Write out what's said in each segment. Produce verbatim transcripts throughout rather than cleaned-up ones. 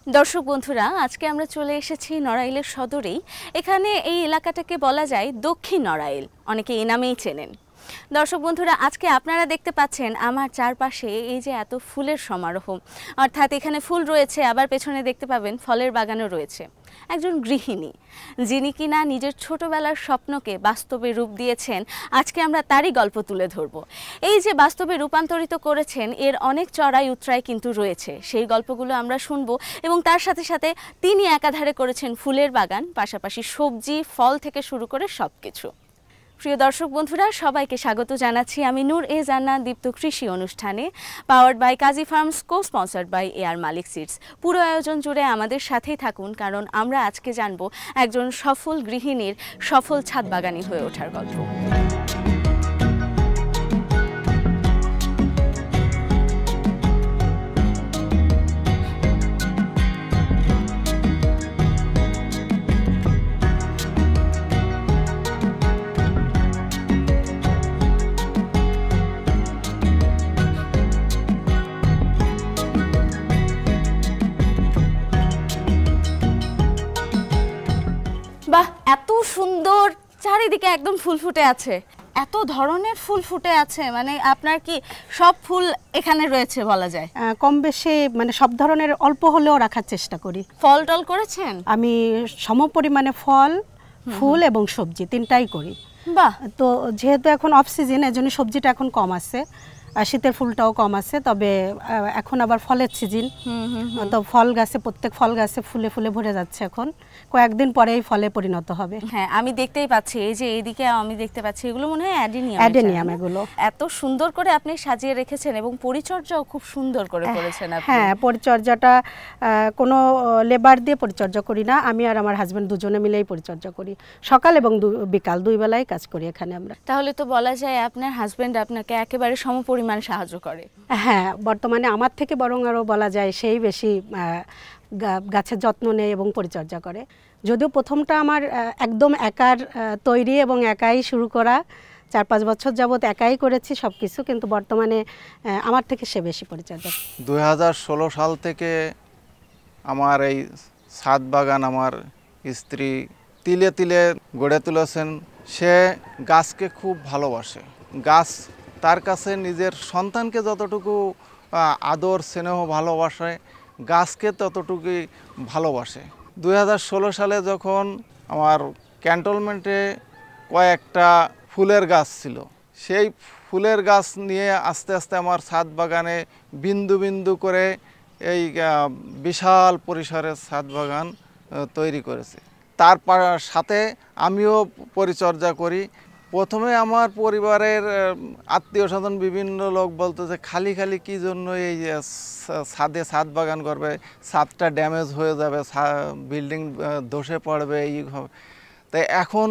দর্শক বন্ধুরা, আজকে আমরা চলে এসেছি নড়াইলের সদরেই। এখানে এই এলাকাটাকে বলা যায় দক্ষিণ নড়াইল, অনেকে এই নামেই চেনেন। দর্শক বন্ধুরা, আজকে আপনারা দেখতে পাচ্ছেন আমার চারপাশে এই যে এত ফুলের সমারোহ, অর্থাৎ এখানে ফুল রয়েছে, আবার পেছনে দেখতে পাবেন ফলের বাগানও রয়েছে। একজন গৃহিণী যিনি কিনা নিজের ছোটবেলার স্বপ্নকে বাস্তবে রূপ দিয়েছেন, আজকে আমরা তারই গল্প তুলে ধরব। এই যে বাস্তবে রূপান্তরিত করেছেন, এর অনেক চড়াই উতরাই কিন্তু রয়েছে, সেই গল্পগুলো আমরা শুনব। এবং তার সাথে সাথে তিনি একাধারে করেছেন ফুলের বাগান, পাশাপাশি সবজি ফল থেকে শুরু করে সব কিছু। প্রিয় দর্শক বন্ধুরা, সবাইকে স্বাগত জানাচ্ছি আমি নূর এ জান্নাত দীপ্ত কৃষি অনুষ্ঠানে, powered by Kazi Farms, co sponsored by A R Malik Seeds. পুরো আয়োজন জুড়ে আমাদের সাথেই থাকুন, কারণ আমরা আজকে জানব একজন সফল গৃহিণীর সফল ছাদ বাগানি হয়ে ওঠার গল্প। বাহ, এত সুন্দর, চারিদিকে একদম ফুল ফুটে আছে, এত ধরনের ফুল ফুটে আছে, মানে আপনার কি সব ফুল এখানে রয়েছে বলা যায়? কম বেশি মানে সব ধরনের অল্প হলেও রাখার চেষ্টা করি। ফল টল করেছেন? আমি সম পরিমাণে ফল, ফুল এবং সবজি তিনটাই করি। বাহ। তো যেহেতু এখন অফ সিজন, এর জন্য সবজিটা এখন কম আছে, আর শীতের ফুলটাও কম আছে, তবে এখন আবার ফলের সিজন, তো ফল গাছে প্রত্যেক ফল গাছে ফুলে ফুলে ভরে যাচ্ছে। এখন কয়েকদিন পরেই ফলে পরিণত হবে। হ্যাঁ, আমি দেখতেই পাচ্ছি, এই যে এইদিকে আমি দেখতে পাচ্ছি, এগুলো মনে হয় অ্যাডেনিয়াম। অ্যাডেনিয়াম এগুলো এত সুন্দর করে আপনি সাজিয়ে রেখেছেন এবং পরিচর্যাও খুব সুন্দর করে করেছেন আপনি। হ্যাঁ, পরিচর্যাটা কোনো লেবার দিয়ে পরিচর্যা করি না, আমি আর আমার হাজবেন্ড দুজনে মিলেই পরিচর্যা করি। সকাল এবং বিকাল দুই বেলায় কাজ করি এখানে আমরা। তাহলে তো বলা যায় আপনার হাজবেন্ড আপনাকে একেবারে সমপরিমাণ সাহায্য করে। হ্যাঁ, বর্তমানে আমার থেকে বরং আরও বলা যায় সেই বেশি গাছের যত্ন নেয় এবং পরিচর্যা করে। যদিও প্রথমটা আমার একদম একার তৈরি এবং একাই শুরু করা, চার পাঁচ বছর যাবৎ একাই করেছি সব কিছু, কিন্তু বর্তমানে আমার থেকে সে বেশি পরিচর্যা। দুই হাজার ষোলো সাল থেকে আমার এই ছাদ বাগান আমার স্ত্রী তিলে তিলে গড়ে তুলেছেন। সে গাছকে খুব ভালোবাসে, গাছ তার কাছে নিজের সন্তানকে যতটুকু আদর স্নেহ ভালোবাসে, গাছকে ততটুকুই ভালোবাসে। দুই হাজার ষোলো সালে যখন আমার ক্যান্টনমেন্টে কয়েকটা ফুলের গাছ ছিল, সেই ফুলের গাছ নিয়ে আস্তে আস্তে আমার ছাদ বাগানে বিন্দু বিন্দু করে এই বিশাল পরিসরের ছাদ বাগান তৈরি করেছে। তার সাথে আমিও পরিচর্যা করি। প্রথমে আমার পরিবারের আত্মীয় স্বজন বিভিন্ন লোক বলতো যে খালি খালি কী জন্য এই ছাদে ছাদ বাগান করবে, ছাদটা ড্যামেজ হয়ে যাবে, বিল্ডিং ধসে পড়বে, এই হবে। তাই এখন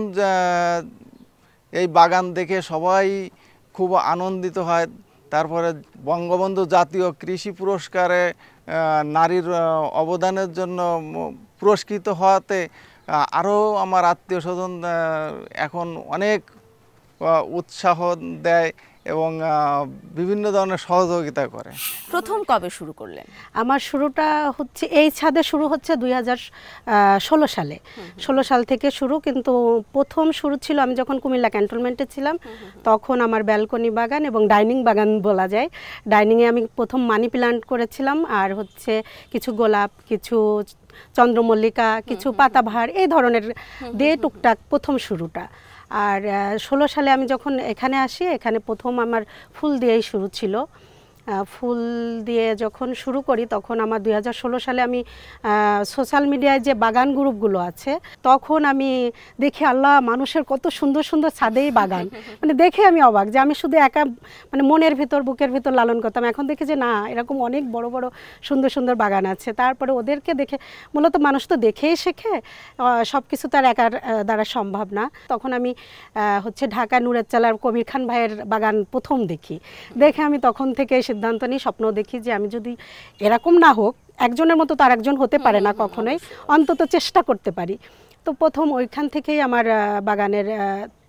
এই বাগান দেখে সবাই খুব আনন্দিত হয়। তারপরে বঙ্গবন্ধু জাতীয় কৃষি পুরস্কারে নারীর অবদানের জন্য পুরস্কৃত হওয়াতে আরও আমার আত্মীয় স্বজন এখন অনেক উৎসাহ দেয় এবং বিভিন্ন ধরনের সহযোগিতা করে। প্রথম কবে শুরু করলেন? আমার শুরুটা হচ্ছে এই ছাদে শুরু হচ্ছে দুই হাজার ষোলো সালে, ষোলো সাল থেকে শুরু। কিন্তু প্রথম শুরু ছিল আমি যখন কুমিল্লা ক্যান্টনমেন্টে ছিলাম, তখন আমার ব্যালকনি বাগান এবং ডাইনিং বাগান বলা যায়। ডাইনিংয়ে আমি প্রথম মানি প্লান্ট করেছিলাম, আর হচ্ছে কিছু গোলাপ, কিছু চন্দ্রমল্লিকা, কিছু পাতাবাহার, এই ধরনের দিয়ে টুকটাক প্রথম শুরুটা। আর ষোলো সালে আমি যখন এখানে আসি, এখানে প্রথম আমার ফুল দিয়েই শুরু ছিল। ফুল দিয়ে যখন শুরু করি তখন আমার দুই হাজার ষোলো সালে আমি সোশ্যাল মিডিয়ায় যে বাগান গ্রুপগুলো আছে, তখন আমি দেখি আল্লাহ, মানুষের কত সুন্দর সুন্দর ছাদেই বাগান, মানে দেখে আমি অবাক যে আমি শুধু একা মানে মনের ভিতর বুকের ভিতর লালন করতাম। এখন দেখি যে না, এরকম অনেক বড় বড় সুন্দর সুন্দর বাগান আছে। তারপরে ওদেরকে দেখে, মূলত মানুষ তো দেখেই শেখে, সব কিছু তার একার দ্বারা সম্ভব না। তখন আমি হচ্ছে ঢাকা নুরের চালার কবির খান ভাইয়ের বাগান প্রথম দেখি, দেখে আমি তখন থেকে সিদ্ধান্ত নিই, স্বপ্ন দেখি যে আমি যদি এরকম না হোক, একজনের মতো তার একজন হতে পারে না কখনোই, অন্তত চেষ্টা করতে পারি। তো প্রথম ওইখান থেকেই আমার বাগানের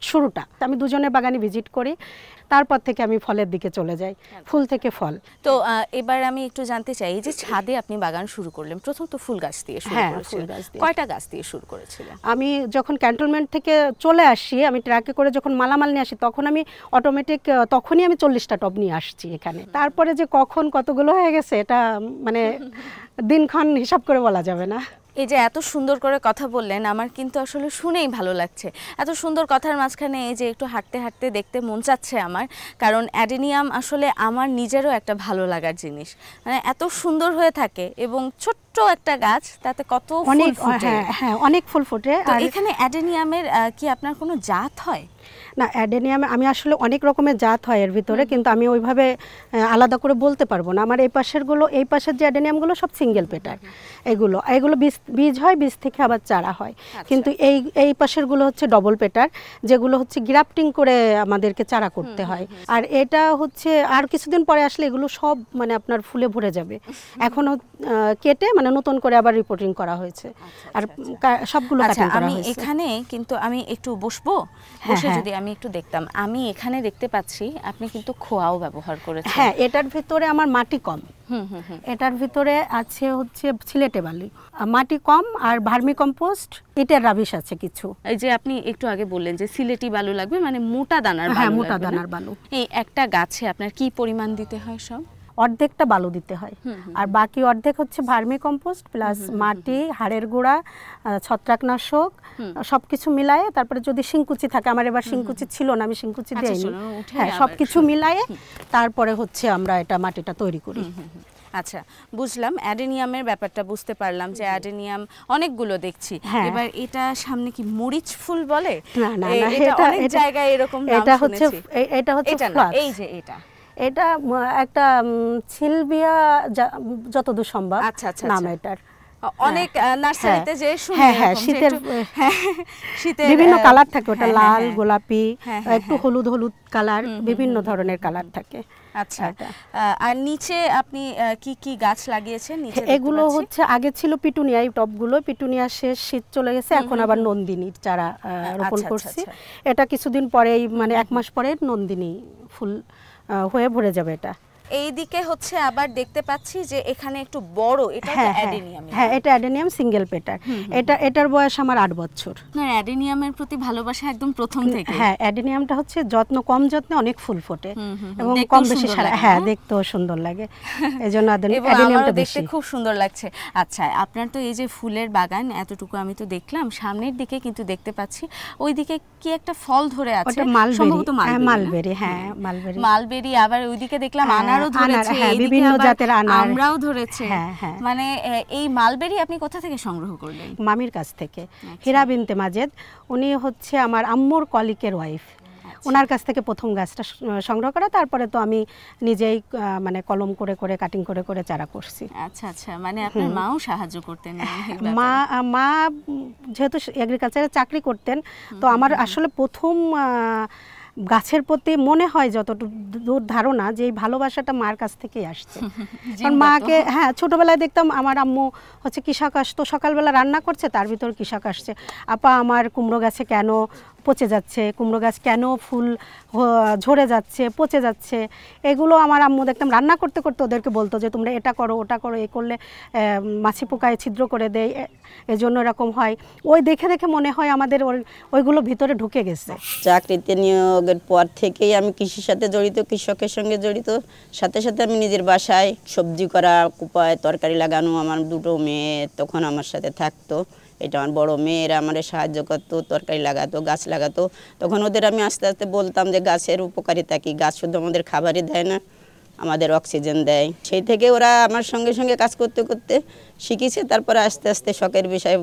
শুরুটা। আমি দুজনের বাগানে ভিজিট করি, তারপর থেকে আমি ফলের দিকে চলে যাই, ফুল থেকে ফল। তো আহ, এবার আমি একটু জানতে চাই, এই যে ছাদে আপনি বাগান শুরু করলেন, প্রথম তো ফুল গাছ দিয়ে শুরু হ্যাঁ, করেছিলেন, ফুল গাছ দিয়ে। কয়টা গাছ দিয়ে শুরু করেছিলেন? আমি যখন ক্যান্টনমেন্ট থেকে চলে আসি, আমি ট্রাকে করে যখন মালামাল নিয়ে আসি, তখন আমি অটোমেটিক তখনই আমি চল্লিশটা টব নিয়ে আসছি এখানে। তারপরে যে কখন কতগুলো হয়ে গেছে এটা মানে দিনক্ষণ হিসাব করে বলা যাবে না। এই যে এত সুন্দর করে কথা বললেন, আমার কিন্তু আসলে শুনেই ভালো লাগছে। এত সুন্দর কথার মাঝখানে এই যে একটু হাঁটতে হাঁটতে দেখতে মন চাচ্ছে আমার, কারণ অ্যাডেনিয়াম আসলে আমার নিজেরও একটা ভালো লাগার জিনিস। মানে এত সুন্দর হয়ে থাকে এবং ছোট্ট একটা গাছ, তাতে কত ফুল অনেক ফোটে। হ্যাঁ হ্যাঁ অনেক ফুল ফোটে। তো আর এখানে অ্যাডেনিয়ামের আহ, কি আপনার কোনো জাত হয়? না, অ্যাডেনিয়ামে আমি আসলে অনেক রকমের জাত হয় এর ভিতরে, কিন্তু আমি ওইভাবে আহ, আলাদা করে বলতে পারবো না। আমার এই পাশেরগুলো, এই পাশের যে অ্যাডেনিয়ামগুলো সব সিঙ্গেল পেটার, এগুলো এগুলো বীজ বীজ হয়, বীজ থেকে আবার চারা হয়। কিন্তু এই এই পাশেরগুলো হচ্ছে ডবল পেটার, যেগুলো হচ্ছে গ্রাফটিং করে আমাদেরকে চারা করতে হয়। আর এটা হচ্ছে আর কিছুদিন পরে আসলে এগুলো সব মানে আপনার ফুলে ভরে যাবে। এখনো আহ, কেটে মানে নতুন করে আবার রিপোর্টিং করা হয়েছে, আর কা- সবগুলো আচ্ছা, কাটিং করা আমি হয়েছে। এখানে কিন্তু আমি একটু বসবো, হ্যাঁ, বসে হ্যাঁ। যদি আমি একটু দেখতাম। আমি এখানে দেখতে পাচ্ছি আপনি কিন্তু খোয়াও ব্যবহার করেছেন। হ্যাঁ, এটার ভিতরে আমার মাটি কম, হুম হুম হুম। এটার ভিতরে আছে হচ্ছে সিলেটে বালি, আহ, মাটি কম, আর ভার্মি কম্পোস্ট, ইটের রাবিশ আছে কিছু। এই যে আপনি একটু আগে বললেন যে সিলেটি বালু লাগবে, মানে মোটা দানার বালু হ্যাঁ, মোটা লাগবে না? দানার বালু। এই একটা গাছে আপনার কি পরিমাণ দিতে হয়? সব অর্ধেকটা বালু দিতে হয়, আর বাকি অর্ধেক হচ্ছে ভার্মি কম্পোস্ট প্লাস মাটি, হাড়ের গুঁড়া, আহ, ছত্রাকনাশক, সব কিছু মিলায়ে। তারপরে যদি শিংকুচি থাকে, আমার এবার শিংকুচি ছিল না, আমি শিংকুচি আচ্ছা, দেইনি। শোনো, উঠে হ্যাঁ, আবার সব কিছু শোনো। মিলায়ে তারপরে হচ্ছে আমরা এটা মাটিটা তৈরি করি। আচ্ছা, বুঝলাম। অ্যাডেনিয়ামের ব্যাপারটা বুঝতে পারলাম যে অ্যাডেনিয়াম অনেকগুলো দেখছি। হ্যাঁ। এবার এটা সামনে কি মরিচ ফুল বলে? না না এ- না, এটা এটা অনেক এটা- জায়গায় এরকম নাম এটা হচ্ছে শুনেছি। এ- এটা হচ্ছে এটা না, ফ্লাক্স। এই যে এটা। এটা উম, একটা উম, সিলভিয়া যা- যতদূর সম্ভব আচ্ছা, আচ্ছা, নাম আচ্ছা। এটার। অনেক আহ, নার্সারিতে যে শুনি হ্যাঁ হ্যাঁ, এরকম যে শীতের একটু- হ্যাঁ, শীতের বিভিন্ন আহ, কালার থাকে, ওটা হ্যাঁ, লাল, হ্যাঁ, গোলাপি, হ্যাঁ, হ্যাঁ, একটু হলুদ হলুদ কালার, বিভিন্ন ধরনের কালার থাকে। আচ্ছা। এটা। আহ, আর নিচে আপনি আহ, কি কি গাছ লাগিয়েছেন নিচে? দেখতে এগুলো পাচ্ছি। হচ্ছে আগে ছিল পিটুনিয়া, এই টবগুলো পিটুনিয়া শেষ, শীত চলে গেছে, এখন আবার নন্দিনীর চারা আহ, রোপণ আচ্ছা, করছি। আচ্ছা। এটা কিছুদিন পরেই মানে এক মাস পরে নন্দিনী ফুল আহ, হয়ে ভরে যাবে এটা। এইদিকে হচ্ছে আবার দেখতে পাচ্ছি যে এখানে একটু বড়, এটা তো হ্যাঁ হ্যাঁ অ্যাডেনিয়াম। হ্যাঁ, এটা অ্যাডেনিয়াম সিঙ্গেল পেটার। এটা এটার বয়স আমার আট বছর। না, অ্যাডেনিয়ামের প্রতি ভালোবাসা একদম প্রথম থেকে। হ্যাঁ, অ্যাডেনিয়ামটা হচ্ছে যত্ন কম যত্নে অনেক ফুল ফোটে হুম, হুম, হুম। এবং দেখতেও কম বেশি সুন্দর সারা, লাগে, হ্যাঁ না? দেখতেও সুন্দর লাগে, এই জন্য এবং আমারও অ্যাডেনিয়ামটা দেখতে বেশি। খুব সুন্দর লাগছে। আচ্ছা, আপনার তো এই যে ফুলের বাগান এতটুকু আমি তো দেখলাম, সামনের দিকে কিন্তু দেখতে পাচ্ছি ওইদিকে কি একটা ফল ধরে আছে, ওটা মালবেরি, সম্ভবত হ্যাঁ মালবেরি, না? মালবেরি, হ্যাঁ মালবেরি। মালবেরি, আবার ওইদিকে দেখলাম হ্যাঁ, আনারও আনার, ধরেছে, হ্যাঁ, এইদিকে বিভিন্ন আবার জাতের আনার। আমরাও ধরেছে। হ্যাঁ, হ্যাঁ। মানে আহ, এই মালবেরি আপনি কোথা থেকে সংগ্রহ করলেন? মামির কাছ থেকে, হীরা বিনতে মাজেদ, উনি হচ্ছে আমার আম্মুর কলিকের ওয়াইফ, ওনার কাছ থেকে প্রথম গাছটা স- সংগ্রহ করা। তারপরে তো আমি নিজেই আহ, মানে কলম করে করে কাটিং করে করে চারা করছি। আচ্ছা আচ্ছা, মানে আপনার মাও সাহায্য করতেন এই ব্যাপারে? মা মা যেহেতু এগ্রিকালচারে চাকরি করতেন, তো আমার আসলে প্রথম আহ, গাছের প্রতি মনে হয় যতটুকু দূর ধারণা যে এই ভালোবাসাটা মার কাছ থেকেই আসছে। কারণ মাকে হ্যাঁ ছোটবেলায় দেখতাম আমার আম্মু হচ্ছে কৃষক আসতো, সকালবেলা রান্না করছে, তার ভিতর কৃষক আসছে, আপা আমার কুমড়ো গাছে কেন পচে যাচ্ছে, কুমড়ো গাছ কেন ফুল হ- ঝরে যাচ্ছে, পচে যাচ্ছে, এগুলো আমার আম্মু দেখতাম রান্না করতে করতে ওদেরকে বলতো যে তোমরা এটা করো ওটা করো, এ করলে আহ, মাছি পোকায় ছিদ্র করে দেয়, এ- এজন্য এরকম হয়। ওই দেখে দেখে মনে হয় আমাদের ওই- ওইগুলো ভিতরে ঢুকে গেছে। চাকরিতে নিয়োগের পর থেকেই আমি কৃষির সাথে জড়িত, কৃষকের সঙ্গে জড়িত। সাথে সাথে আমি নিজের বাসায় সবজি করা, কুপায় তরকারি লাগানো, আমার দুটো মেয়ে তখন আমার সাথে থাকতো। এটা আমার বড় মেয়েরা আমার সাহায্য করতো, তরকারি লাগাতো, গাছ লাগাতো। তখন ওদের আমি আস্তে আস্তে বলতাম যে গাছের উপকারিতা কী, গাছ শুধু আমাদের খাবারই দেয় না, আমাদের অক্সিজেন দেয়। সেই থেকে ওরা আমার সঙ্গে সঙ্গে কাজ করতে করতে শিখেছে। তারপরে আস্তে আস্তে শখের বিষয়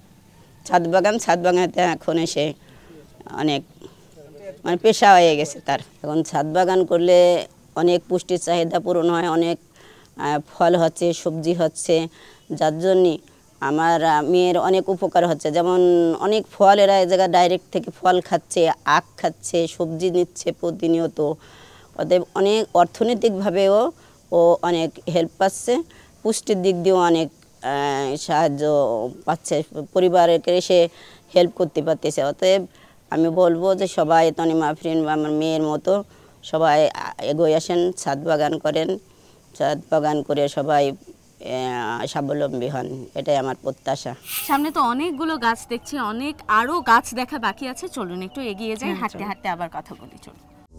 ছাদ বাগান, ছাদ বাগানেতে এখন এসে অনেক মানে পেশা হয়ে গেছে তার। এখন ছাদ বাগান করলে অনেক পুষ্টির চাহিদা পূরণ হয়, অনেক আহ, ফল হচ্ছে, সবজি হচ্ছে, যার জন্যে আমার আহ, মেয়ের অনেক উপকার হচ্ছে। যেমন অনেক ফল এরা এই জায়গায় ডাইরেক্ট থেকে ফল খাচ্ছে, আখ খাচ্ছে, সবজি নিচ্ছে প্রতিনিয়ত। অতএব অনেক অর্থনৈতিকভাবেও ও অনেক হেল্প পাচ্ছে, পুষ্টির দিক দিয়েও অনেক আহ, সাহায্য পাচ্ছে, পরিবারকে সে হেল্প করতে পারতেছে। অতএব আমি বলবো যে সবাই তনিমা আফরিন বা আমার মেয়ের মতো সবাই এগোয় আসেন, ছাদ বাগান করেন, ছাদ বাগান করে সবাই স্বাবলম্বী হন, এটাই আমার প্রত্যাশা। সামনে তো অনেকগুলো গাছ দেখছি, অনেক আরো গাছ দেখা বাকি আছে, চলুন একটু এগিয়ে যাই, হাঁটতে হাঁটতে আবার কথা বলি, চলুন।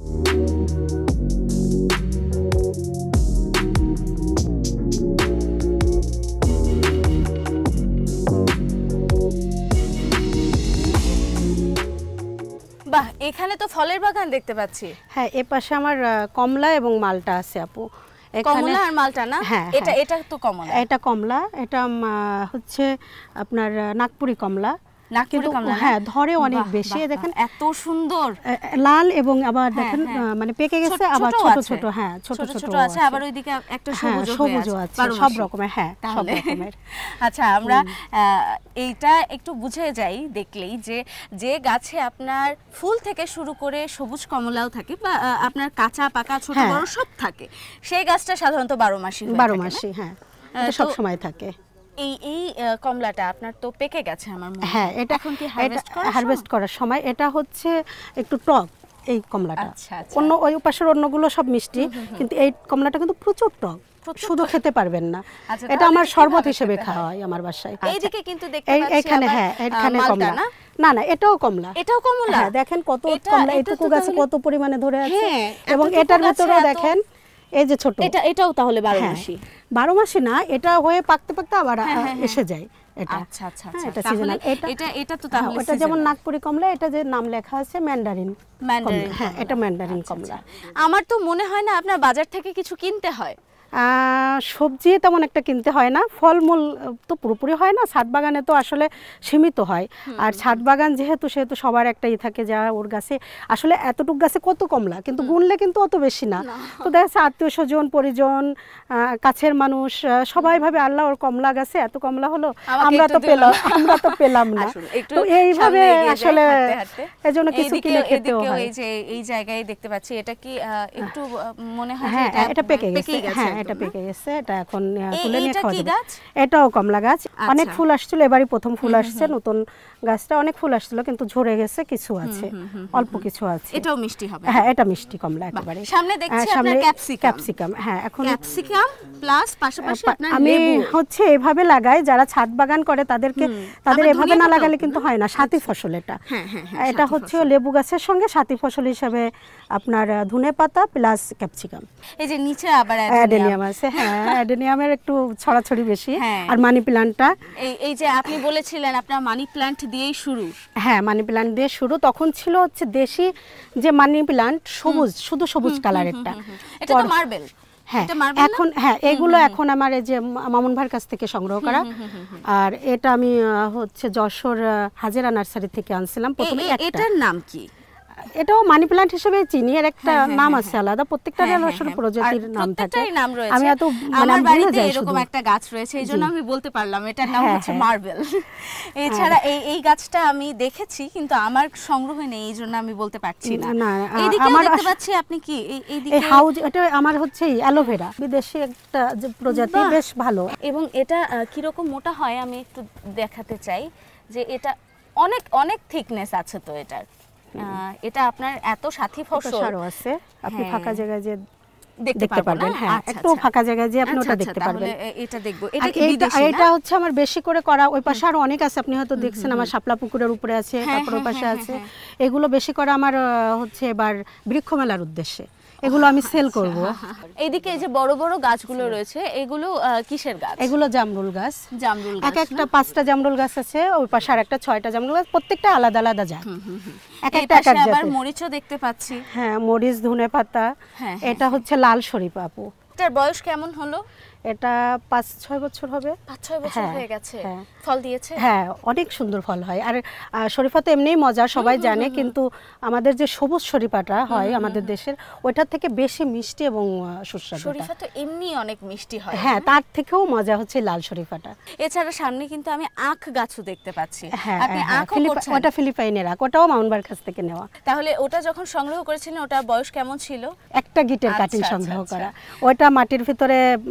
বাহ, এখানে তো ফলের বাগান দেখতে পাচ্ছি। হ্যাঁ, এ পাশে আমার আহ, কমলা এবং মালটা আছে আপু। কমলা আর মালটা না? হ্যাঁ, এটা হ্যাঁ। এটা তো কমলা। এটা কমলা, এটা উম, আহ, হচ্ছে আপনার আহ, নাগপুরি কমলা। নাগপুরি কিন্তু কমলা না? হ্যাঁ, ধরে অনেক বাহ, বেশি। বাহ, দেখেন এত সুন্দর আহ, লাল এবং আবার হ্যাঁ, দেখেন হ্যাঁ। আহ, মানে পেকে গেছে, ছোট- আবার ছোটও ছোট আছে। ছোট, হ্যাঁ ছোট ছোট ছোট ছোট আছে, আবার ওইদিকে একটা হ্যাঁ, সবুজ সবুজও আছে, সব রকমের, হ্যাঁ সব তাহলে রকমের। আচ্ছা, আমরা আহ, এইটা একটু বুঝে যাই দেখলেই যে যে গাছে আপনার ফুল থেকে শুরু করে সবুজ কমলাও থাকে বা আহ, আপনার কাঁচা পাকা ছোট হ্যাঁ। বড় সব থাকে, সেই গাছটা সাধারণত বারো মাসি বারো মাসি, হ্যাঁ এটা তো সব সময় থাকে। এই এই আহ, কমলাটা আপনার তো পেকে গেছে আমার মনে হয়। হ্যাঁ, এটা এখন কি হারভেস্ট করা হারভেস্ট করার সময়। এটা হচ্ছে একটু টক এই কমলাটা। আচ্ছা, আচ্ছা। অন্য ওই পাশের অন্যগুলো সব মিষ্টি, কিন্তু এই কমলাটা কিন্তু প্রচুর টক, প্রচুর শুধু খেতে পারবেন না। আচ্ছা, এটা তাহলে আমার কিভাবে শরবত খেতে হিসেবে হয়? খাওয়া হয় আমার বাসায়। এইদিকে কিন্তু দেখতে এই পাচ্ছি এখানে, আবার, হ্যাঁ আহ, এখানে মালটা কমলা না? না না এটাও কমলা। এটাও কমলা? হ্যাঁ, দেখেন কত এটা- কমলা এটা এইটুকু তো গাছে তাহলে- কত পরিমাণে ধরে আছে। হ্যাঁ, এবং এতটুকু এটার গাছে ভেতরেও এত- দেখেন এই যে ছোট, এটা এটাও তাহলে বারো হ্যাঁ মাসি? বারো মাসি না, এটা হয়ে পাকতে পাকতে আবার হ্যাঁ, হ্যাঁ, আহ, এসে যায় এটা। আচ্ছা আচ্ছা হ্যাঁ, আচ্ছা, এটা তাহলে seasonal। এটা এটা এটা তো হ্যাঁ, তাহলে ওটা যেমন seasonal। নাগপুরি কমলা, এটা যে নাম লেখা আছে ম্যান্ডারিন ম্যান্ডারিন কমলা। হ্যাঁ, কমলা। এটা ম্যান্ডারিন আচ্ছা, কমলা। আচ্ছা। আমার তো মনে হয় না আপনার বাজার থেকে কিছু কিনতে হয়। আহ, সবজি তেমন একটা কিনতে হয় না, ফলমূল তো পুরোপুরি হয় না, ছাদ বাগানে তো আসলে সীমিত হয়। আর ছাদ বাগান যেহেতু, সেহেতু সবার একটাই থাকে যা ওর গাছে আসলে এতটুক গাছে কত কমলা, কিন্তু গুনলে কিন্তু অত বেশি না। তো দেখা যাচ্ছে আত্মীয় স্বজন পরিজন আহ, কাছের মানুষ আহ, সবাই ভাবে আল্লাহ ওর কমলা গাছে এত কমলা হলো, আমাকে আমরা একটু তো দিল পেলাম না। আমরা তো পেলাম না। আসুন, একটু তো এইভাবে সামনে এগিয়ে যাই, আসলে হাঁটতে হাঁটতে। এজন্য কিছু এইদিকেও- কিনে খেতেও এদিকেও হয়। এই যে এই জায়গায় দেখতে পাচ্ছি, এটা কি আহ, একটু আহ, মনে হয় যে হ্যাঁ, এটা পেকে পেকেই গেছে, হ্যাঁ একদম, এটা না? পেকে গেছে, এটা এখন আহ, এই- তুলে নিয়ে এইটা খাওয়া কি যাবে। গাছ? এটাও কমলা গাছ, অনেক আচ্ছা। ফুল আসছিল, এবারই প্রথম ফুল আসছে, নতুন গাছটা অনেক ফুল আসছিল কিন্তু ঝরে গেছে, কিছু আছে, অল্প কিছু আছে। এটাও মিষ্টি হবে। হ্যাঁ, এটা মিষ্টি কমলা একেবারে। সামনে দেখছি হ্যাঁ, আপনার ক্যাপসিকাম। ক্যাপসিকাম, হ্যাঁ এখন ক্যাপসিকাম প্লাস পাশাপাশি পা- আপনার আমি লেবু। হচ্ছে এভাবে লাগাই, যারা ছাদ বাগান করে তাদেরকে, তাদের আবার এভাবে ধনিয়া না পাতাও লাগালে তো, কিন্তু না? হয় না, সাথী ফসল এটা। হ্যাঁ, হ্যাঁ, হ্যাঁ, এটা সাথী হচ্ছে ফসল। লেবু গাছের সঙ্গে সাথী ফসল হিসেবে আপনার আহ, ধনে পাতা প্লাস ক্যাপসিকাম। এই যে নিচে আবার অ্যাডেনিয়াম অ্যাডেনিয়াম। আছে, হ্যাঁ অ্যাডেনিয়ামের একটু ছড়াছড়ি বেশি। হ্যাঁ। আর মানি প্ল্যান্টটা, এই এই যে আপনি বলেছিলেন আপনার মানি প্ল্যান্ট দিয়েই শুরু। হ্যাঁ মানি প্ল্যান্ট দিয়ে শুরু। তখন ছিল হচ্ছে দেশি যে মানি প্ল্যান্ট, সবুজ, শুধু সবুজ কালারেরটা। এটা তো মার্বেল। হ্যাঁ, এটা মার্বেল না? এখন হ্যাঁ এগুলো এখন আমার এই যে মা- মামুন ভাইয়ের কাছ থেকে সংগ্রহ করা। আর এটা আমি আহ, হচ্ছে যশোর আহ, হাজেরা নার্সারি থেকে আনছিলাম প্রথমে এ- এ- একটা। এটার নাম কি? এটাও মানি প্ল্যান্ট হিসেবে চিনি, এর একটা হ্যাঁ, হ্যাঁ, নাম হ্যাঁ, আছে আলাদা, প্রত্যেকটার হ্যাঁ, হ্যাঁ, আসলে হ্যাঁ। প্রজাতির আর নাম থাকে। প্রত্যেকটারই নাম রয়েছে। আমি এত মানে আমার আমি ভুলে বাড়িতে যাই এরকম শুধু। একটা গাছ রয়েছে, এই জন্য আমি বলতে পারলাম এটার নাম হ্যাঁ, হচ্ছে হ্যাঁ। মার্বেল। এছাড়া এই এই গাছটা আমি দেখেছি কিন্তু আমার সংগ্রহে নেই, এই জন্য আমি বলতে পারছি না। না, আ- এইদিকে আমার দেখতে আস- পাচ্ছি আপনি কি এই এই এইদিকে হাউজ, এটা আমার হচ্ছে অ্যালোভেরা, বিদেশি একটা যে প্রজাতি, বাহ! বেশ ভালো। এবং এটা আহ, কিরকম মোটা হয় আমি একটু দেখাতে চাই যে এটা অনেক অনেক থিকনেস আছে তো এটার। আহ, এটা আপনার এত সাথী ফসল সারও আছে, আপনি হ্যাঁ। ফাঁকা জায়গায় যে দেখতে দেখতে পারবো পারবেন, না? হ্যাঁ আচ্ছা, একটু আচ্ছা। ফাঁকা জায়গায় যে আপনি আচ্ছা, ওটা আচ্ছা, দেখতে তাহলে পারবেন। এ- এটা দেখবো। আর এটা কি এইটা- বিদেশি না? এটা হচ্ছে আমার বেশি করে করা, ওই পাশে আরো অনেক আছে, আপনি হয়তো দেখছেন আমার শাপলা পুকুরের উপরে আছে, হ্যাঁ, তারপর ওই হ্যাঁ, পাশে হ্যাঁ, আছে। হ্যাঁ। এগুলো বেশি করে আমার আহ, হচ্ছে এবার বৃক্ষ মেলার উদ্দেশ্যে এগুলো আমি সেল করব। এইদিকে এই যে বড় বড় গাছগুলো রয়েছে, এগুলো আহ, কিসের গাছ? এগুলো জামরুল গাছ, জামরুল এক গাছ একটা পাঁচটা জামরুল গাছ আছে, ওই পাশে আর একটা ছয়টা জামরুল গাছ, প্রত্যেকটা আলাদা আলাদা জাত, এক এই একটা এক পাশে এক আবার জাতের। মরিচও দেখতে পাচ্ছি। হ্যাঁ, মরিচ, ধনে পাতা। হ্যাঁ, এটা হচ্ছে লাল শরীফা আপু, এটার বয়স কেমন হলো? এটা পাঁচ ছয় বছর হবে। পাঁচ ছয় বছর হ্যাঁ, হয়ে গেছে। হ্যাঁ। ফল দিয়েছে? হ্যাঁ, অনেক সুন্দর ফল হয়। আর আহ, শরীফা তো এমনিই মজা, সবাই জানে, কিন্তু আমাদের যে সবুজ শরীফাটা হয় আমাদের দেশের, ওইটার থেকে বেশি মিষ্টি এবং আহ, সুস্বাদু এটা। শরীফা তো এমনি অনেক মিষ্টি হয়। হ্যাঁ, তার থেকেও মজা হচ্ছে লাল শরীফাটা। এছাড়া সামনে কিন্তু আমি আখ গাছও দেখতে পাচ্ছি। হ্যাঁ, আপনি হ্যাঁ, আখও ফিলিপা- করছেন? ওটা ফিলিপাইনের আখ, ওটাও মাউন্টবার কাছ থেকে নেওয়া। তাহলে ওটা যখন সংগ্রহ করেছিলেন ওটার বয়স কেমন ছিল? একটা গিটের আচ্ছা, কাটিং আচ্ছা, সংগ্রহ আচ্ছা। করা, ওইটা মাটির ভিতরে উম,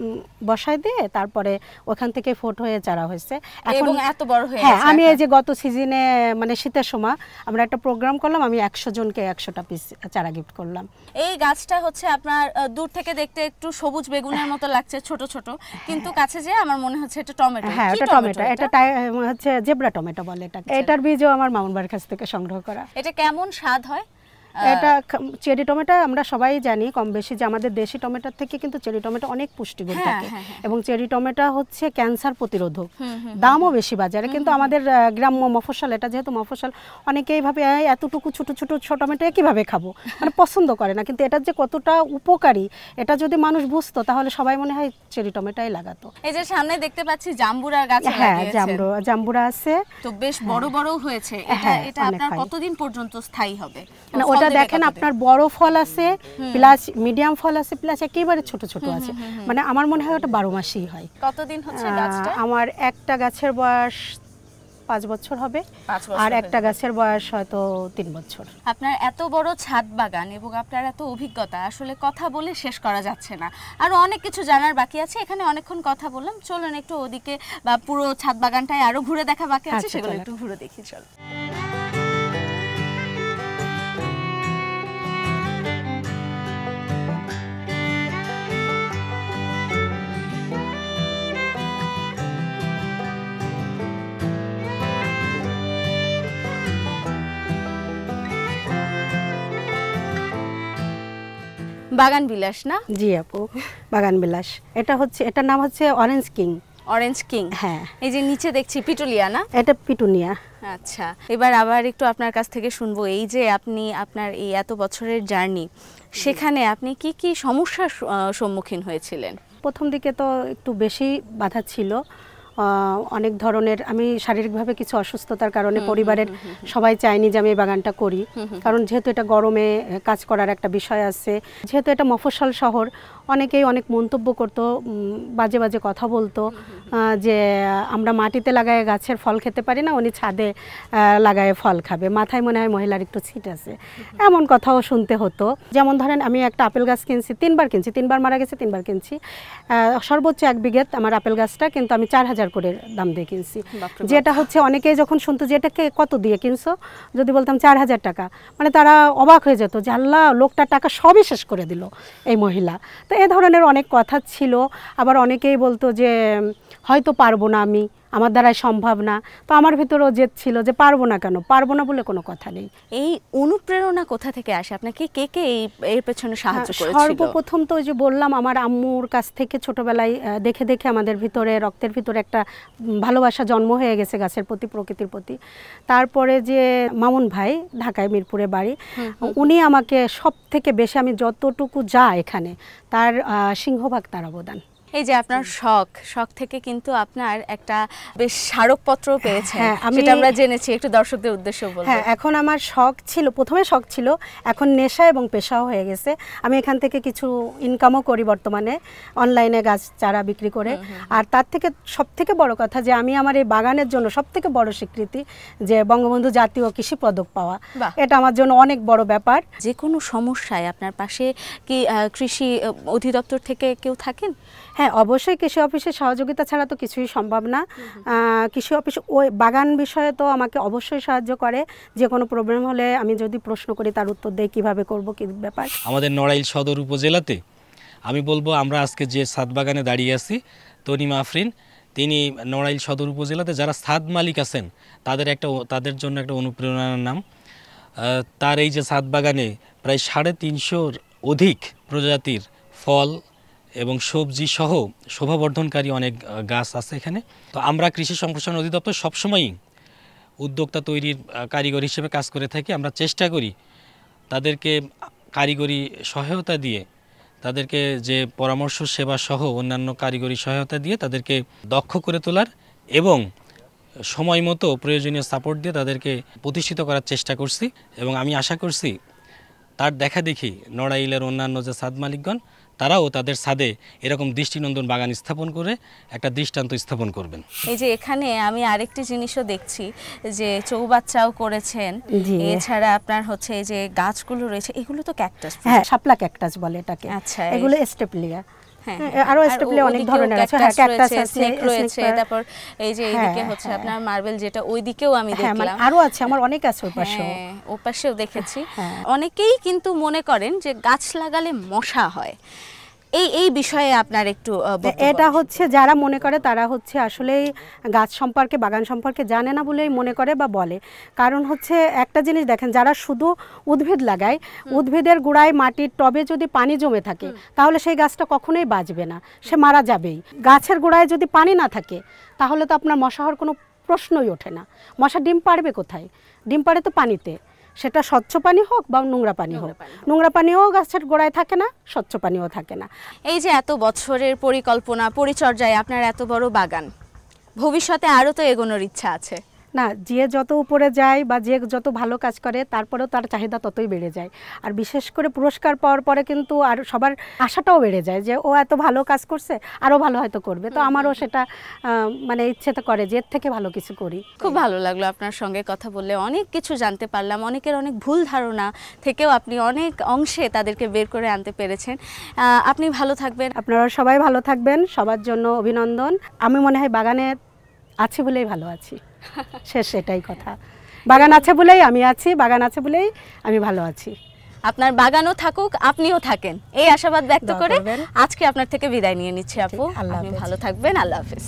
বসাই দিয়ে তারপরে ওখান থেকে ফোট হয়ে চারা হয়েছে এবং এত বড় হয়ে হ্যাঁ গেছে আমি এই এখন। যে গত সিজনে মানে শীতের সময় আমরা একটা প্রোগ্রাম করলাম, আমি একশো জনকে একশোটা পিস চারা গিফট করলাম। এই গাছটা হচ্ছে আপনার আহ, দূর থেকে দেখতে একটু সবুজ বেগুনের মতো লাগছে, ছোট ছোট, কিন্তু কাছে যে আমার মনে হচ্ছে এটা টমেটো। হ্যাঁ কি এটা টমেটো, এটা টাই- হচ্ছে জেব্রা টমেটো বলে এটা। এটার বীজও আমার মামুন বাড়ির কাছ থেকে সংগ্রহ করা। এটা কেমন স্বাদ হয়? এটা চেরি টমেটো আমরা সবাই জানি কম বেশি যে আমাদের দেশি টমেটোর থেকে কিন্তু চেরি টমেটো অনেক পুষ্টিগুণ হ্যাঁ, থাকে, হ্যাঁ, হ্যাঁ। এবং চেরি টমেটো হচ্ছে ক্যান্সার প্রতিরোধক, দামও বেশি বাজারে। কিন্তু আমাদের আহ, গ্রাম্য মফস্বল, এটা যেহেতু মফস্বল, অনেকেই ভাবে "এই এতটুকু ছোট ছোট ছোট টমেটো কিভাবে খাবো", মানে পছন্দ করে না। কিন্তু এটার যে কতটা উপকারী এটা যদি মানুষ বুঝতো তাহলে সবাই মনে হয় চেরি টমেটোই লাগাতো। এই যে সামনে দেখতে পাচ্ছি জাম্বুরার গাছ হ্যাঁ লাগিয়েছেন, জাম্বু জাম্বুরা আছে, তো বেশ বড় বড় হয়েছে। এটা হ্যাঁ, এটা অনেক আপনার হয়। কতদিন পর্যন্ত স্থায়ী হবে? মানে ফল ওটা দেবে দেখেন কতদিন? আপনার বড় ফল আছে, প্লাস মিডিয়াম ফল আছে, প্লাস একেবারে ছোট ছোট আছে। মানে আমার মনে হয় ওটা বারো মাসই হয়। কতদিন হচ্ছে আহ, গাছটা? আমার একটা গাছের বয়স পাঁচ বছর হবে, পাঁচ বছর আর হয়ে একটা গাছের বয়স হয়তো তিন বছর। আপনার এত বড় ছাদ বাগান এবং আপনার এত অভিজ্ঞতা, আসলে কথা বলে শেষ করা যাচ্ছে না। আরো অনেক কিছু জানার বাকি আছে। এখানে অনেকক্ষণ কথা বললাম, চলুন একটু ওদিকে বা পুরো ছাদ বাগানটায় আরো ঘুরে দেখা বাকি আছে, আচ্ছা, সেগুলো চলেন। একটু ঘুরে দেখি চল। বাগান বিলাস না? জি আপু, বাগান বিলাস। এটা হচ্ছে, এটার নাম হচ্ছে অরেঞ্জ কিং। Orange king. হ্যাঁ, এই যে নিচে দেখছি পিটুলিয়া না? এটা পিটুনিয়া। আচ্ছা, এবার আবার একটু আপনার কাছ থেকে শুনবো, এই যে আপনি আপনার এই এত বছরের জার্নি, সেখানে আপনি কি কি সমস্যার স- আহ, সম্মুখীন হয়েছিলেন? প্রথম দিকে তো একটু বেশি বাধা ছিল, আহ, অনেক ধরনের। আমি শারীরিকভাবে কিছু অসুস্থতার কারণে পরিবারের সবাই চায়নি যে আমি এই বাগানটা করি, কারণ যেহেতু এটা গরমে আহ, কাজ করার একটা বিষয় আছে, যেহেতু এটা মফস্বল শহর, অনেকেই অনেক মন্তব্য করতো, উম, বাজে বাজে কথা বলতো, আহ, যে আমরা মাটিতে লাগায় গাছের ফল খেতে পারি না, উনি ছাদে আহ, লাগায় ফল খাবে, মাথায় মনে হয় মহিলার একটু ছিট আছে, এমন কথাও শুনতে হতো। যেমন ধরেন আমি একটা আপেল গাছ কিনছি, তিনবার কিনছি, তিনবার মারা গেছে, তিনবার কিনছি, আহ, সর্বোচ্চ এক বিঘেত আমার আপেল গাছটা, কিন্তু আমি চার হাজার করে দাম দিয়ে কিনছি। বাপরে বাপ। যেটা হচ্ছে অনেকেই যখন শুনতো যে এটাকে কত দিয়ে কিনছো, যদি বলতাম চার হাজার টাকা, মানে তারা অবাক হয়ে যেত যে আল্লাহ, লোকটার টাকা সবই শেষ করে দিল এই মহিলা। তো এ ধরনের অনেক কথা ছিল। আবার অনেকেই বলতো যে হয়তো পারবো না আমি, আমার দ্বারাই সম্ভব না। তো আমার ভিতরেও জেদ ছিল যে পারবো না কেন, পারবো না বলে কোনো কথা নেই। এই অনুপ্রেরণা কোথা থেকে আসে? আপনাকে কে কে এই এর পেছনে সাহায্য হ্যাঁ, করেছিল? সর্বপ্রথম তো ওই যে বললাম, আমার আম্মুর কাছ থেকে ছোটবেলায় আহ, দেখে দেখে আমাদের ভিতরে, রক্তের ভিতরে একটা উম, ভালোবাসা জন্ম হয়ে গেছে গাছের প্রতি, প্রকৃতির প্রতি। তারপরে যে মামুন ভাই, ঢাকায় মিরপুরে বাড়ি, উনি আমাকে সব থেকে বেশি, আমি যতটুকু যা এখানে, তার আহ, সিংহভাগ তার অবদান। এই যে আপনার শখ, শখ থেকে কিন্তু আপনার একটা বেশ স্মারকপত্র পেয়েছেন, হ্যাঁ, আমি- সেটা আমরা জেনেছি, একটু দর্শকদের উদ্দেশ্যে বলবো। হ্যাঁ, এখন আমার শখ ছিল, প্রথমে শখ ছিল, এখন নেশা এবং পেশাও হয়ে গেছে। আমি এখান থেকে কিছু ইনকামও করি বর্তমানে, অনলাইনে গাছ চারা বিক্রি করে। আর তার থেকে সব থেকে বড় কথা যে আমি আমার এই বাগানের জন্য সব থেকে বড় স্বীকৃতি যে বঙ্গবন্ধু জাতীয় কৃষি পদক পাওয়া, বাহ। এটা আমার জন্য অনেক বড় ব্যাপার। যে কোনো সমস্যায় আপনার পাশে কি আহ, কৃষি আহ, অধিদপ্তর থেকে কেউ থাকেন? হ্যাঁ, অবশ্যই কৃষি অফিসের সহযোগিতা ছাড়া তো কিছুই সম্ভব না। আহ, কৃষি অফিস ওই বাগান বিষয়ে তো আমাকে অবশ্যই সাহায্য করে। যে কোনো প্রবলেম হলে আমি যদি প্রশ্ন করি তার উত্তর দেয় কীভাবে করব, কী ব্যাপার। আমাদের নড়াইল সদর উপজেলাতে আমি বলবো, আমরা আজকে যে ছাদ বাগানে দাঁড়িয়ে আছি, তনিমা আফরিন, তিনি নড়াইল সদর উপজেলাতে যারা ছাদ মালিক আছেন তাদের একটা তাদের জন্য একটা অনুপ্রেরণার নাম। আহ, তার এই যে ছাদ বাগানে প্রায় সাড়ে তিনশোর অধিক প্রজাতির ফল এবং সবজি সহ শোভাবর্ধনকারী অনেক আহ, গাছ আছে এখানে। তো আমরা কৃষি সম্প্রসারণ অধিদপ্তর সবসময়ই উদ্যোক্তা তৈরির আহ, কারিগর হিসেবে কাজ করে থাকি। আমরা চেষ্টা করি তাদেরকে কারিগরি সহায়তা দিয়ে, তাদেরকে যে পরামর্শ সেবা সহ অন্যান্য কারিগরি সহায়তা দিয়ে তাদেরকে দক্ষ করে তোলার এবং সময় মতো প্রয়োজনীয় সাপোর্ট দিয়ে তাদেরকে প্রতিষ্ঠিত করার চেষ্টা করছি। এবং আমি আশা করছি তার দেখা দেখি নড়াইলের অন্যান্য যে ছাদ মালিকগণ, তারাও তাদের ছাদে এরকম দৃষ্টিনন্দন বাগান স্থাপন করে একটা দৃষ্টান্ত স্থাপন করবেন। এই যে এখানে আমি আরেকটি জিনিসও দেখছি যে চৌবাচ্চাও করেছেন, জি। এছাড়া আপনার হচ্ছে এই যে গাছগুলো রয়েছে, এগুলো তো ক্যাকটাস। হ্যাঁ, শাপলা ক্যাকটাস বলে এটাকে। আচ্ছা, এগুলো স্টেপলিয়া। হ্যাঁ, হ্যাঁ, হ্যাঁ, আরো আর স্টেপলে ও- অনেক ওদিকেও ধরনের আছে, cactus হ্যাঁ, cactus রয়েছে, আছে, snake snake রয়েছে, plant। তারপর এই যে এইদিকে হ্যাঁ, হচ্ছে হ্যাঁ। আপনার মার্বেল, যেটা ওইদিকেও আমি হ্যাঁ, মানে দেখলাম। আরো আছে, আমার অনেক আছে ওই পাশেও। হ্যাঁ, ও পাশেও দেখেছি। হ্যাঁ। অনেকেই কিন্তু মনে করেন যে গাছ লাগালে মশা হয়, এই এই বিষয়ে আপনার একটু আহ, বক্তব্য এটা আসুন। হচ্ছে যারা মনে করে তারা হচ্ছে আসলেই গাছ সম্পর্কে, বাগান সম্পর্কে জানে না বলেই মনে করে বা বলে। কারণ হচ্ছে একটা জিনিস দেখেন, যারা শুধু উদ্ভিদ লাগায়, উদ্ভিদের গোড়ায় মাটির টবে যদি পানি জমে থাকে তাহলে সেই গাছটা কখনোই বাঁচবে না, সে মারা যাবেই। গাছের গোড়ায় যদি পানি না থাকে তাহলে তো আপনার মশা হওয়ার কোনো প্রশ্নই ওঠে না। মশা ডিম পাড়বে কোথায়? ডিম পাড়ে তো পানিতে, সেটা স্বচ্ছ পানি হোক বা নোংরা পানি হোক। নোংরা পানিও গাছের গোড়ায় থাকে না, স্বচ্ছ পানিও থাকে না। এই যে এত বছরের পরিকল্পনা পরিচর্যায় আপনার এত বড় বাগান, ভবিষ্যতে আরো তো এগোনোর ইচ্ছা আছে? না, যে যত উপরে যায় বা যে যত ভালো কাজ করে তারপরেও তার চাহিদা ততই বেড়ে যায়। আর বিশেষ করে পুরস্কার পাওয়ার পরে কিন্তু আর সবার আশাটাও বেড়ে যায় যে ও এত ভালো কাজ করছে, আরও ভালো হয়তো করবে। তো আমারও সেটা আহ, মানে ইচ্ছে তো করে যে এর থেকে ভালো কিছু করি। খুব ভালো লাগলো আপনার সঙ্গে কথা বললে, অনেক কিছু জানতে পারলাম, অনেকের অনেক ভুল ধারণা থেকেও আপনি অনেক অংশে তাদেরকে বের করে আনতে পেরেছেন। আহ, আপনি ভালো থাকবেন। আপনারা সবাই ভালো থাকবেন, সবার জন্য অভিনন্দন। আমি মনে হয় বাগানে আছি বলেই ভালো আছি, শেষ এটাই কথা। বাগান আছে বলেই আমি আছি, বাগান আছে বলেই আমি ভালো আছি। আপনার বাগানও থাকুক, আপনিও থাকেন, এই আশাবাদ ব্যক্ত দোয়া করে করবেন। আজকে আপনার থেকে বিদায় নিয়ে নিচ্ছি আপু। ঠিক, আল্লাহ আপনি হাফেজ। ভালো থাকবেন, আল্লাহ হাফেজ।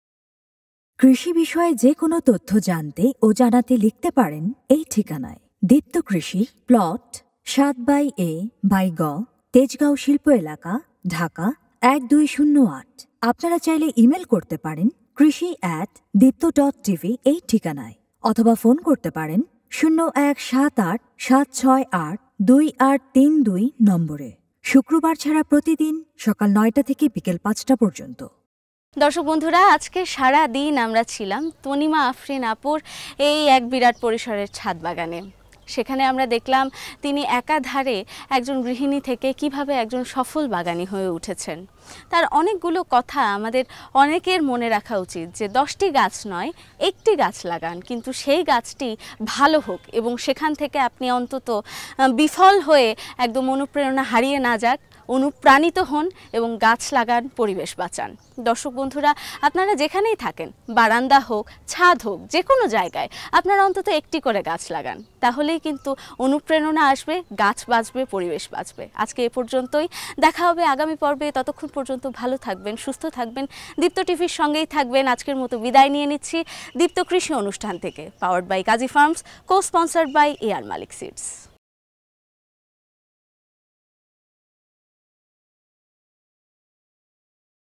কৃষি বিষয়ে যে কোনো তথ্য জানতে ও জানাতে লিখতে পারেন এই ঠিকানায়। দীপ্ত কৃষি, প্লট সাত বাই এ বাই গ, তেজগাঁও শিল্প এলাকা, ঢাকা এক দুই শূন্য আট। আপনারা চাইলে ইমেল করতে পারেন কৃষি অ্যাট দীপ্ত ডট টিভি এই ঠিকানায়, অথবা ফোন করতে পারেন শূন্য এক সাত আট সাত ছয় আট দুই আট তিন দুই নম্বরে। শুক্রবার ছাড়া প্রতিদিন সকাল নয়টা থেকে বিকেল পাঁচটা পর্যন্ত। দর্শক বন্ধুরা, আজকে সারা দিন আমরা ছিলাম তনিমা আফরিন আপুর এই এক বিরাট পরিসরের ছাদ বাগানে। সেখানে আমরা দেখলাম তিনি একাধারে একজন গৃহিণী থেকে কিভাবে একজন সফল বাগানী হয়ে উঠেছেন। তার অনেকগুলো কথা আমাদের অনেকের মনে রাখা উচিত, যে দশটি গাছ নয়, একটি গাছ লাগান, কিন্তু সেই গাছটি ভালো হোক এবং সেখান থেকে আপনি অন্তত বিফল হয়ে একদম অনুপ্রেরণা হারিয়ে না যাক, অনুপ্রাণিত হন এবং গাছ লাগান, পরিবেশ বাঁচান। দর্শক বন্ধুরা, আপনারা যেখানেই থাকেন, বারান্দা হোক, ছাদ হোক, যে কোনো জায়গায় আপনারা অন্তত একটি করে গাছ লাগান, তাহলেই কিন্তু অনুপ্রেরণা আসবে, গাছ বাঁচবে, পরিবেশ বাঁচবে। আজকে এ পর্যন্তই, দেখা হবে আগামী পর্বে। ততক্ষণ পর্যন্ত ভালো থাকবেন, সুস্থ থাকবেন, দীপ্ত টিভির সঙ্গেই থাকবেন। আজকের মতো বিদায় নিয়ে নিচ্ছি দীপ্ত কৃষি অনুষ্ঠান থেকে, powered by Kazi Farms, co sponsored by A R Malik seeds.